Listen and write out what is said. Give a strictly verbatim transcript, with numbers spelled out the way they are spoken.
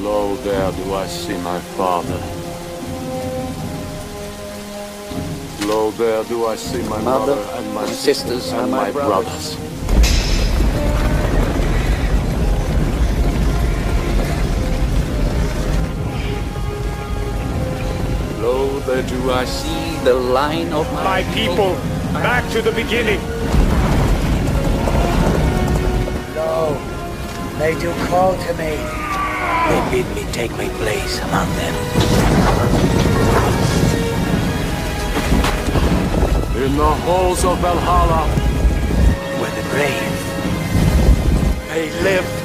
Lo, there do I see my father. Lo, there do I see my mother, mother and my sisters, sisters and, and my brothers. brothers. Lo, there do I see the line of my, my people. Back to the beginning. Lo, they do call to me. They bid me take my place among them. In the halls of Valhalla, where the brave may live.